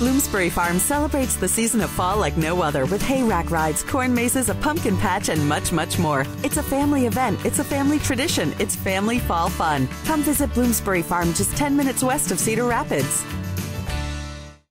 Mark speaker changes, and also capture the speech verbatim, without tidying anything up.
Speaker 1: Bloomsbury Farm celebrates the season of fall like no other with hayrack rides, corn mazes, a pumpkin patch, and much, much more. It's a family event. It's a family tradition. It's family fall fun. Come visit Bloomsbury Farm just ten minutes west of Cedar Rapids.